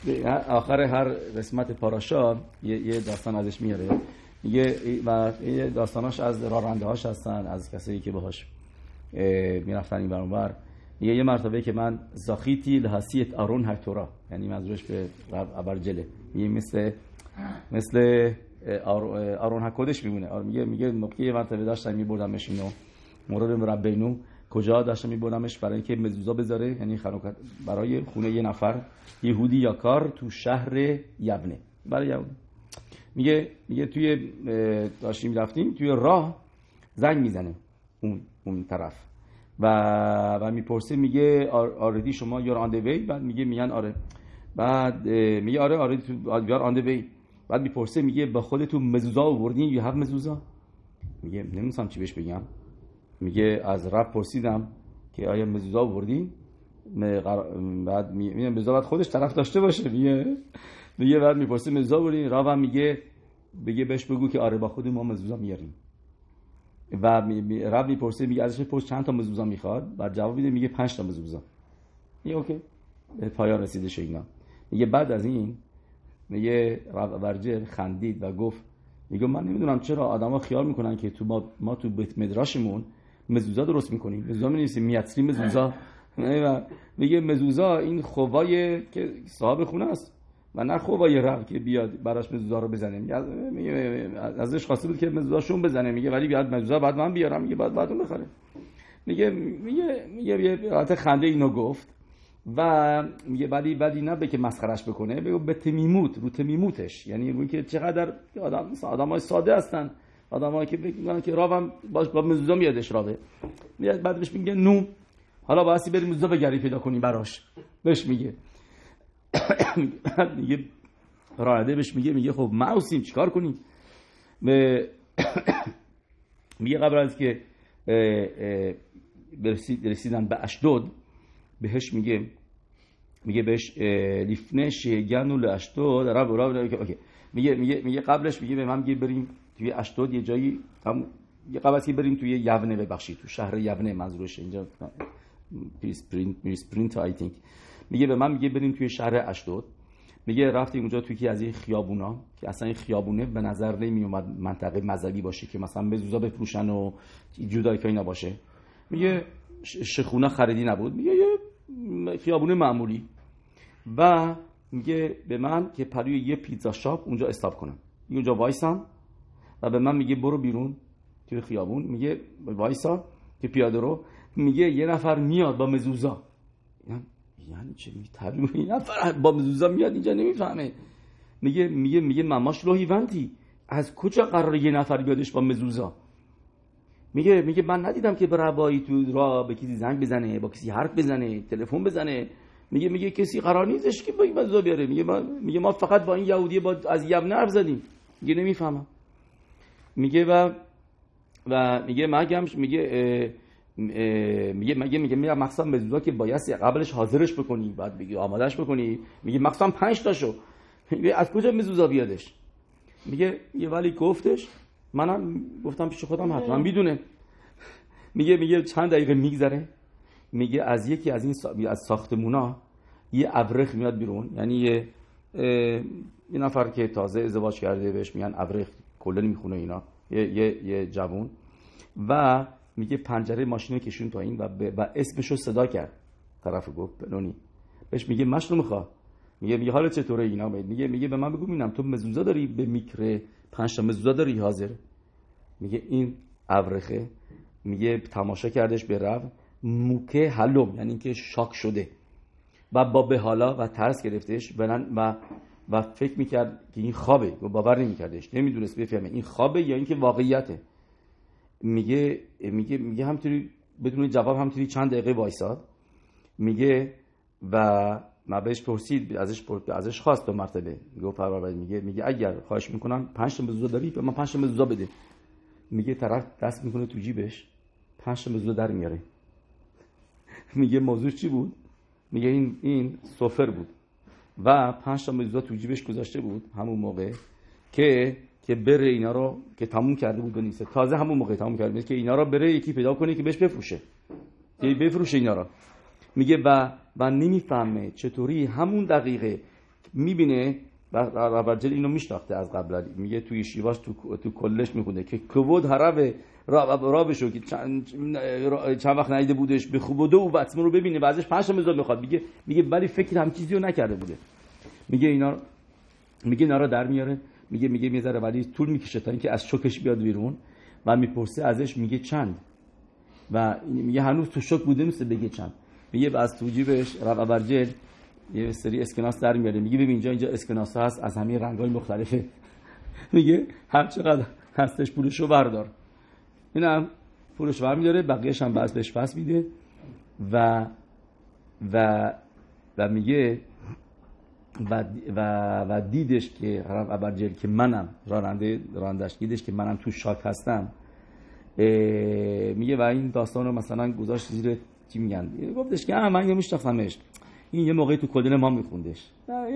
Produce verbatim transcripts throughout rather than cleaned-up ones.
آخر هر قسمت پاراشا یه, یه داستان ازش میاره، میگه و یه داستاناش از راننده هاش هستن، از کسایی که باهاش میرفتن این برانور. یه یه مرتبه که من زاخیتی لحسیت آرون هکتورا، یعنی منظورش به ابرجله، میگه مثل مثل آرون هکودش میمونه. میگه میگه موقعی یه مرتبه داشتن میبردمش اینو مورد مربینو، کجا داشتم میبردمش برای اینکه مزوزا بذاره، یعنی خنوکت برای خونه یه نفر یهودی یا کار تو شهر یبنه برای یهودی. میگه میگه توی داشتیم رفتیم توی راه زنگ میزنه اون اون طرف و و میپرسه، میگه آردی شما یور آن دی وی؟ بعد میگه میگن آره. بعد میگه آره آره تو یور آن دی وی. بعد میپرسه، میگه با خودتون مزوزا آوردین؟ یو هاف مزوزا؟ میگه نمیدونم چی بهش بگم. میگه از رب پرسیدم که آیا مزوزا آوردین؟ بعد میگه مزوزا بعد خودش طرف داشته باشه. میگه میگه بعد میپرسه مزوزا آوردین؟ رب هم میگه بگه بهش بگو که آره با خود ما مزوزا میاریم. و رب میپرسه، میگه ازش پرس چند تا مزوزا میخواد؟ بعد جواب میده میگه پنج تا مزوزا. میگه اوکی، به پایان رسیده شه اینا. میگه بعد از این میگه رب ورجر خندید و گفت، میگه من نمیدونم چرا آدما خیال میکنن که تو ما, ما تو بیت مدراشمون مزوزا درست میکنیم، مزوزا می‌نویسیم میاتری مزوزا. میگه مزوزا این خوبای که صاحب خونه است و نه خوبای رب که بیاد براش مزوزا رو بزنه. میگه ازش خواسته بود که مزوزاشون بزنه، میگه ولی بیاد مزوزا بعد من بیارم، میگه بعد بعدون بخره. میگه میگه میگه یه حالت خنده اینو گفت و میگه ولی ولی نه به که مسخرهش بکنه، بگو به تمیموت، رو تمیموتش، یعنی میگه که چقدر آدم آدمای ساده هستن، آدمایی که فکر میکنن که راوم باش با مزوزا میادش راوه. میاد بعد بهش میگه نو حالا واسه بریم مزوزا بگری پیدا کنیم براش. بهش میگه میگه راننده بهش میگه میگه خب معوسیم چیکار کنیم؟ میگه قبل از که رسیدن به اشدود بهش میگه میگه بهش لیفنه شیگانو لاشدود رب رب اوکی. میگه میگه میگه قبلش میگه به من میگه بریم توی اشدود یه جایی، هم یه قبل از که بریم توی یبنه، ببخشید تو شهر یبنه منظورش اینجا پرینت پرینت آی تینک. میگه به من میگه بریم توی شهر اشدود. میگه رفتیم اونجا توی یکی از این خیابونا که اصلا این خیابونه به نظر نمی اومد منطقه مذهبی باشه که مثلا مزوزا بفروشن و جودایکا اینا باشه. میگه شخونه خریدی نبود، میگه یه خیابونه معمولی. و میگه به من که پروی یه پیتزا شاپ اونجا استاپ کنم، اونجا وایسام و به من میگه برو بیرون توی خیابون. میگه وایسا که پیاده رو. میگه یه نفر میاد با مزوزا. یعنی چه میتریم این نفر با مزوزا میاد اینجا نمیفهمه. میگه میگه میگه مماش لوهیونتی، از کجا قراره یه نفر بیادش با مزوزا؟ میگه میگه من ندیدم که برای تو راه به کسی زنگ بزنه، با کسی حرف بزنه، تلفن بزنه. میگه میگه کسی قرار نیستش که با این مزوزا بیاره. میگه ما میگه ما فقط با این یهودی با از یبنه حرف زدیم. میگه نمیفهمم. میگه و و میگه مگمش میگه میگه میگه میگه میگه مخصوصا مزوزا که باید قبلش حاضرش بکنی، بعد بگی آمادهش بکنی. میگه مخصوصا پنج تاشو. میگه از کجا مزوزا بیادش؟ میگه یه ولی گفتش، منم گفتم پیش خودم حتما میدونه. میگه میگه چند دقیقه میگذره، میگه از یکی از این سا... از ساختمونا یه ابرخ میاد بیرون، یعنی یه یه نفر که تازه ازدواج کرده بهش میگن ابرخ، کلا میخونه اینا، یه یه یه جوون. و میگه پنجره ماشین رو کشون تا این و, ب... و اسمشو صدا کرد. طرف گفت بنونی. بهش میگه مشروم میخواد. میگه میگه حالت چطوره اینا؟ میگه میگه به من بگو ببینم تو مزوزا داری به میکره، پنج تا مزوزا داری حاضر؟ میگه این ابرخه. میگه تماشا کردش به رب موکه حلم، یعنی که شاک شده و با به حالا و ترس گرفتش و و فکر میکرد که این خوابه و باور نمیکردش، نمیدونست بفهمه این خوابه یا اینکه واقعیته. میگه میگه میگه همینطوری بدون جواب همینطوری چند دقیقه وایساد. میگه و ما بهش پرسید، ازش پرسید ازش خواست دو مرتبه. میگه فرار میگه میگه اگر خواهش میکنم پنج تا مزوزا داری به من پنج تا مزوزا بده. میگه طرف دست میکنه تو جیبش پنج تا مزوزا در میاره. میگه موضوع چی بود؟ میگه این این سفر بود و پنج تا مزوزا تو جیبش گذاشته بود همون موقع که که بره اینا رو که تموم کرده بود بنویسه. تازه همون موقع تموم کرده که اینا رو بره یکی پیدا کنه که بهش بفروشه، که بفروشه اینا رو. میگه و و نمیفهمه چطوری همون دقیقه میبینه و برجل اینو میشناخته از قبل، میگه توی شیواش تو تو کلش میخونه که کبود هرب را بشو که چند, چند وقت ندیده بودش به خوبوده و بطمه رو ببینه و ازش پنج تا مزاد میخواد. میگه میگه ولی فکر هم چیزی رو نکرده بوده. میگه اینا میگه اینا رو در میاره، میگه میگه میذاره ولی طول میکشه تا اینکه از شوکش بیاد بیرون و میپرسه ازش، میگه چند، و میگه هنوز تو شوک بوده نیست بگه چند. میگه از تو جیبش رب ابرجل یه سری اسکناس در میاره، میگه ببین اینجا اینجا اسکناس ها هست از همه رنگ‌های مختلفه. میگه هر چقدر هستش پولشو بردار. اینم پولش برمی‌داره، بقیه‌اش هم بعض بهش پس میده و و و میگه و و و دیدش که رب ابرجل که منم راننده رانندش دیدش که منم تو شاک هستم، میگه و این داستانو مثلا گذاشت زیر چی میگن، گفتش که من میشناختمش، این یه موقعی تو کلن ما میخوندش.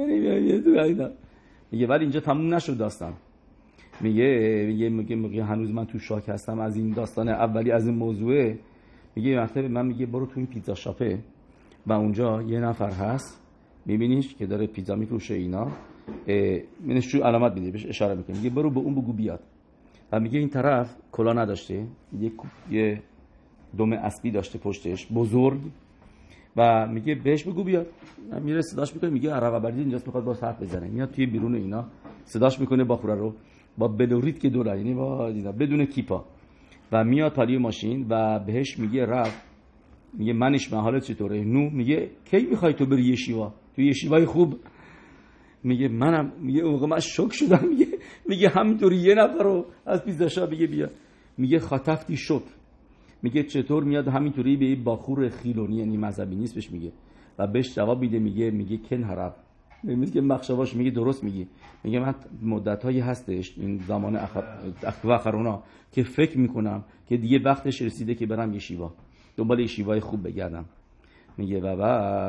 میگه ولی اینجا تموم نشد داستان. میگه میگه میگه, میگه هنوز من تو شاک هستم از این داستان اولی، از این موضوعه. میگه وقتی من میگه برو تو این پیتزا شاپه و اونجا یه نفر هست میبینیش که داره پیتزا میفروشه اینا، منش چون علامت میده بهش اشاره میکنه، میگه برو به اون بگو بیاد. و میگه این طرف کلا نداشته، یه یه دم اسبی داشته پشتش بزرگ و میگه بهش بگو بیاد. میره صداش میکنه، میگه عرب ابرجل اینجاست میخواد با حرف بزنه. میاد توی بیرون اینا صداش میکنه باخوره رو با بلوریت که دور، یعنی با دینا بدون کیپا، و میاد پالی ماشین و بهش میگه رفت، میگه منش حالت چطوره؟ نو میگه کی میخوای تو بری یشیوا؟ تو یشیوای خوب؟ میگه منم. میگه اون موقع من شوک شدم. میگه میگه همینطوری یه نفر رو از پیتزا شاپ میگه بیا. میگه خاطفتی شوک. میگه چطور میاد همینطوری به این باخور خیلونی یعنی مذهبی نیست بهش میگه و بهش جواب میده، میگه میگه کن حرب، میگه که مخشواش، میگه درست میگه. میگه من مدت‌هایی هستش این زمان اخوا اخرونا که فکر میکنم که دیگه وقتش رسیده که برم یشیوا، دنبال یشیوای خوب بگردم. میگه و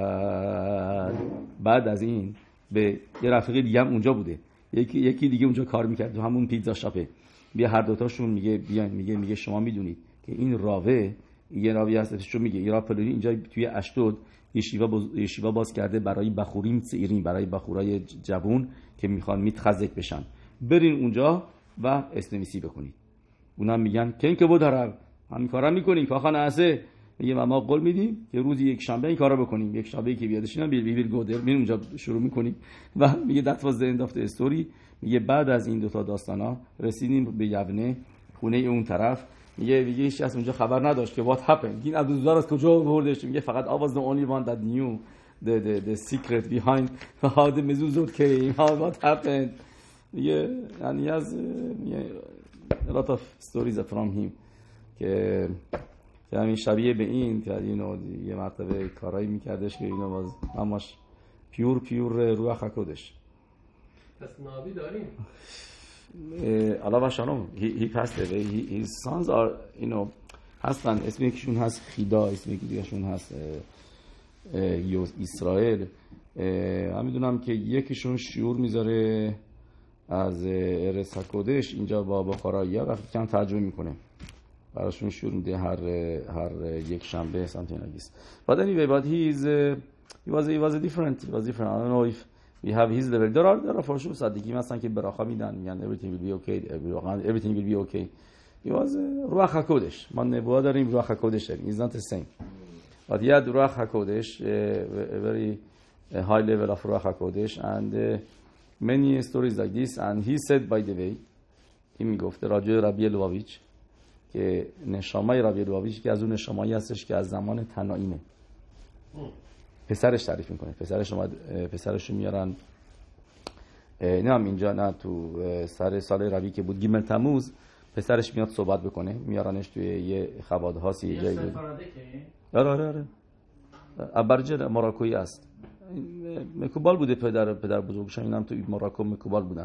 بعد بعد از این به یه رفیق دیگه هم اونجا بوده، یکی یکی دیگه اونجا کار میکرد تو همون پیتزا شاپه. بیا هر دوتاشون میگه بیاین، میگه میگه شما میدونید که این راوه یه راوی هستش، چون میگه ایرا پلونی اینجا توی اشدود یشیوا باز یشیوا باز کرده برای بخوریم سیرین، برای بخورای جوون که میخوان میتخزک بشن، برین اونجا و اسنویسی بکنید. اونا میگن که این که بود هر همین کارا میکنین که آخه ناسه. میگه ما قول میدیم که روزی یک شنبه این کارا بکنیم، یک شنبه که بیادشینا بیل بیل گودر میریم اونجا شروع میکنیم. و میگه that was the end of the story. میگه بعد از این دو تا داستانا رسیدیم به یونه، خونه اون طرف. میگه میگه هیچ از اونجا خبر نداشت که what happened. این عبدالزار از کجا آوردش؟ میگه فقط I was the only one that knew the the the secret behind how the mezuzot came, how what happened. میگه یعنی از میگه a lot of stories from him که که همین شبیه به این که اینو یه مرتبه کارایی میکردش که اینو باز همش پیور پیور روح حکودش. پس نابی داریم. Allah Shalom, he, he passed away. He, his sons are, you know, هستن. اسم یکیشون هست خیدا، اسم یکیشون هست اسرائیل. من میدونم که یکیشون شعور میذاره از ارس حکودش اینجا با بخارایی‌ها وقتی کم ترجمه میکنه براشون شعور میده هر هر یک شنبه something like this. But anyway, but he is uh, he was he was different. He was different. I don't know if we have his level. there are there are for sure صدیقی مثلا که براخا میدن میگن everything will be okay, everything will be okay. He was روح حکودش. ما نبوت داریم، روح حکودش داریم. It's not the same. But he had روح حکودش, a very a high level of روح حکودش, and uh, many stories like this. And he said, by the way, این میگفته راجع ربی لوباویچ که نشامای ربی لوباویچ که از اون نشامایی هستش که از زمان تناینه. پسرش تعریف میکنه. پسرش اومد، پسرش رو میارن، نه هم اینجا نه تو سر سال ربی که بود گیمل تموز، پسرش میاد صحبت بکنه، میارنش توی یه خبادهاسی یه جایی. آره آره آره ابرجل مراکویی است. مکوبال بوده پدر پدر بزرگشون، اینم تو مراکو مکوبال بودن.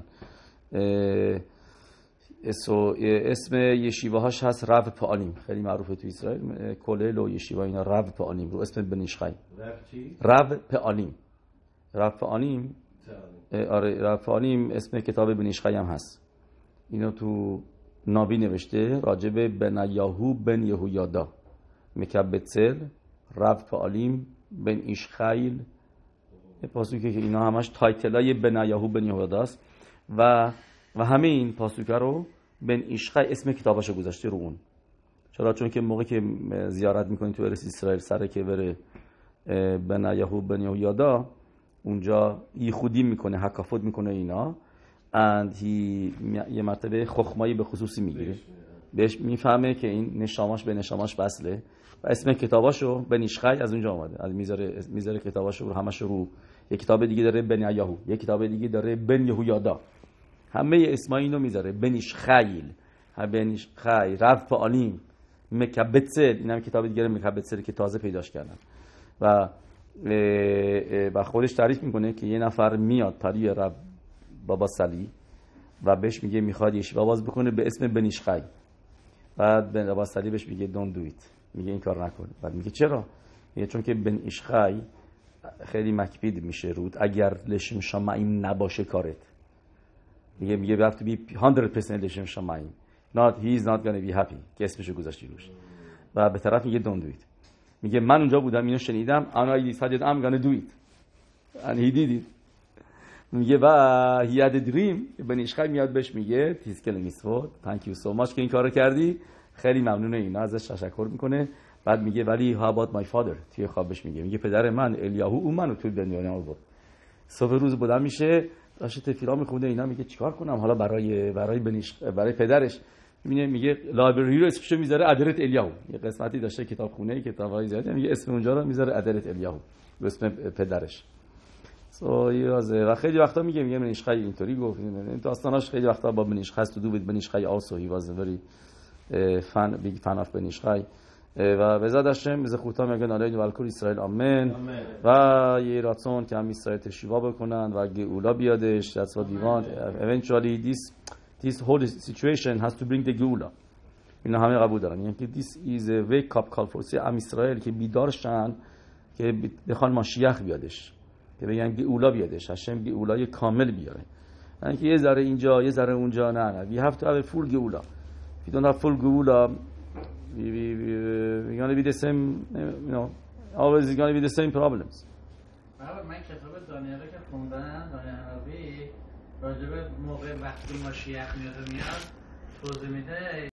اسم یشیوه هاش هست رب پالیم، خیلی معروفه تو اسرائیل. کلل و یشیوه اینا رب پالیم رو اسم بنیشخای. رب پالیم رب پالیم آره رب پالیم اسم کتاب بنیشخای هم هست. اینو تو نابی نوشته راجب بنیاهو بن یهویادا مکبتسل رب پالیم بن ایشخایل پاسوکه که اینا همش تایتلای بنیاهو بن یهودا است و و همه این پاسوکه رو بن ایشخای اسم کتاباشو گذاشته رو اون. چرا؟ چون که موقعی که زیارت میکنی تو ارس اسرائیل سره که بره بنیاهو بن یهودا اونجا یخودی میکنه، حکافت میکنه اینا and he یه مرتبه خخمایی به خصوصی میگیره، بهش میفهمه که این نشاماش به نشاماش وصله و اسم کتاباشو بن ایشخای از اونجا اومده، از میذاره میذاره کتاباشو رو همش رو. یک کتاب دیگه داره بنیاهو، یک کتاب دیگه داره بن یهویادا، همه اسمای اینو میذاره. بن ایشخایل، بن ایشخای، رف پالیم، مکبتسل، اینم کتاب دیگه مکبتسل که تازه پیداش کردن و و خودش تعریف میکنه که یه نفر میاد پری رب بابا سلی و بهش میگه میخواد یشیوا باز بکنه به اسم بن ایشخای. بعد بن بابا سلی بهش میگه don't do it، میگه این کار نکن. بعد میگه چرا؟ میگه چون که بن ایشخای خیلی مکبید میشه رود اگر لشم شمعیم نباشه کارت. میگه میگه you have to be one hundred percent لشم شمعیم not he is not gonna be happy که اسمشو گذاشتی روش. و به طرف میگه don't do it. میگه من اونجا بودم اینو شنیدم and I decided I'm gonna do it and he did it. میگه و he had a dream. بن ایشخای میاد بهش میگه تیسکل میسفود thank you so much که این کارو کردی، خیلی ممنونه، اینا ازش تشکر میکنه. بعد میگه ولی how about my father، توی خوابش میگه میگه پدر من الیاهو اون منو تو دنیا نبود. صبح روز بودم میشه داشته تفیلا میخونده اینا، میگه چیکار کنم حالا برای برای بن ایشخای برای پدرش. میبینه میگه لایبرری رو اسمشو میذاره ادرت الیاهو، یه قسمتی داشته کتابخونه کتابای زیاد، میگه اسم اونجا رو میذاره ادرت الیاهو به اسم پدرش. سو یازه و خیلی وقتا میگه میگه بن ایشخای اینطوری گفت، این داستاناش خیلی وقتا با بن ایشخای تو دو بن ایشخای also he was a very fan big fan of بن ایشخای و به زاد هاشم از خوتا میگن علیه ولکل اسرائیل آمین و یه راتون که هم اسرائیل تشیوا بکنن و گئولا بیادش. that's what we want eventually this this whole situation has to bring the گئولا. اینا همه قبول دارن، یعنی که this is a wake up call for ام اسرائیل که بیدار شن که بخوان ماشیخ بیادش، که بگن گئولا بیادش، هاشم گئولای کامل بیاره، یعنی که یه ذره اینجا یه ذره اونجا. نه نه we have to have a full گئولا. if you don't have full گئولا we we we going to be the same, you know, always going to be the same problems. من کتاب دانیال که خوندم، دانیال عربی، راجع به موقع وقتی ماشیخ میاد میاد توضیح میده.